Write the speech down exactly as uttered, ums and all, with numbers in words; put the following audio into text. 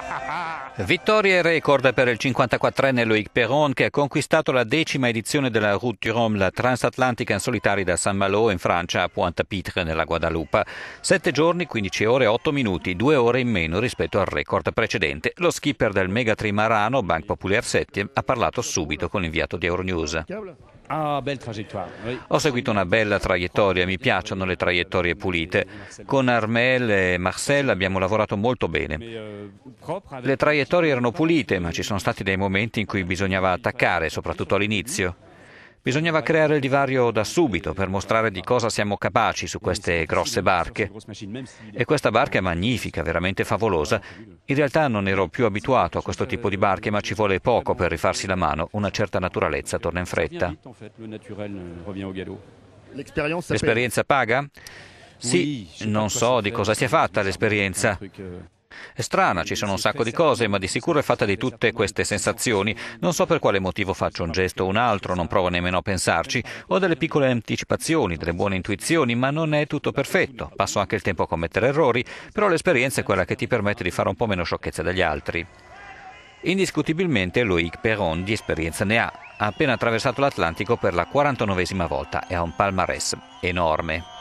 Vittoria e record per il cinquantaquattrenne Loïc Perron, che ha conquistato la decima edizione della Route du Rhum, la transatlantica in solitari da Saint-Malo in Francia a Pointe-à-Pitre nella Guadalupe. Sette giorni, quindici ore e otto minuti, due ore in meno rispetto al record precedente. Lo skipper del mega trimarano, Banque Populaire sette, ha parlato subito con l'inviato di Euronews. Ah, belle trajectoire. Oui. Ho seguito una bella traiettoria, mi piacciono le traiettorie pulite. Con Armel e Marcel abbiamo lavorato molto bene. Le traiettorie erano pulite, ma ci sono stati dei momenti in cui bisognava attaccare, soprattutto all'inizio. Bisognava creare il divario da subito per mostrare di cosa siamo capaci su queste grosse barche. E questa barca è magnifica, veramente favolosa. In realtà non ero più abituato a questo tipo di barche, ma ci vuole poco per rifarsi la mano. Una certa naturalezza torna in fretta. L'esperienza paga? Sì, non so di cosa sia fatta l'esperienza. È strana, ci sono un sacco di cose, ma di sicuro è fatta di tutte queste sensazioni. Non so per quale motivo faccio un gesto o un altro, non provo nemmeno a pensarci. Ho delle piccole anticipazioni, delle buone intuizioni, ma non è tutto perfetto. Passo anche il tempo a commettere errori, però l'esperienza è quella che ti permette di fare un po' meno sciocchezze degli altri. Indiscutibilmente Loïc Perron di esperienza ne ha. Ha appena attraversato l'Atlantico per la quarantanovesima volta e ha un palmarès enorme.